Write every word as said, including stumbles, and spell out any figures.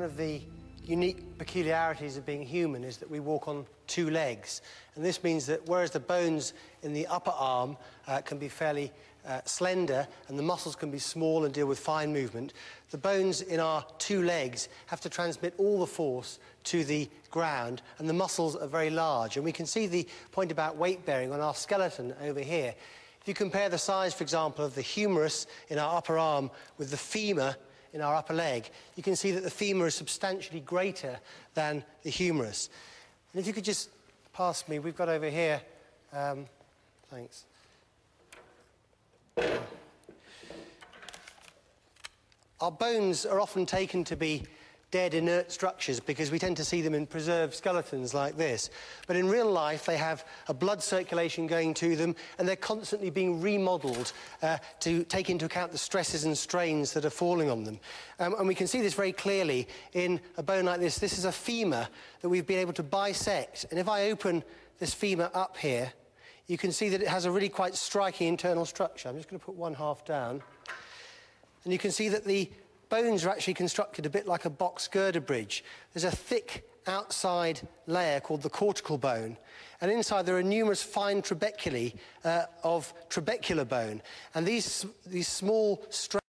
One of the unique peculiarities of being human is that we walk on two legs. And this means that whereas the bones in the upper arm uh, can be fairly uh, slender and the muscles can be small and deal with fine movement, the bones in our two legs have to transmit all the force to the ground, and the muscles are very large. And we can see the point about weight bearing on our skeleton over here. If you compare the size, for example, of the humerus in our upper arm with the femur in our upper leg, you can see that the femur is substantially greater than the humerus. And if you could just pass me, we've got over here, um, thanks. Our bones are often taken to be dead, inert structures because we tend to see them in preserved skeletons like this. But in real life, they have a blood circulation going to them, and they're constantly being remodelled uh, to take into account the stresses and strains that are falling on them. Um, and we can see this very clearly in a bone like this. This is a femur that we've been able to bisect. And if I open this femur up here, you can see that it has a really quite striking internal structure. I'm just going to put one half down. And you can see that the bones are actually constructed a bit like a box girder bridge. There's a thick outside layer called the cortical bone, and inside there are numerous fine trabeculae uh, of trabecular bone. And these, these small strands